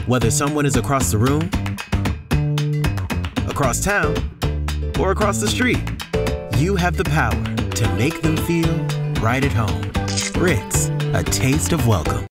Whether someone is across the room, across town, or across the street, you have the power to make them feel right at home. Ritz, a taste of welcome.